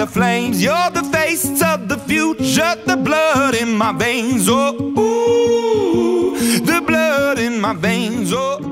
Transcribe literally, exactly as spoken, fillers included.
flames. You're the face of the future, the blood in my veins. Oh, ooh, the blood in my veins. Oh.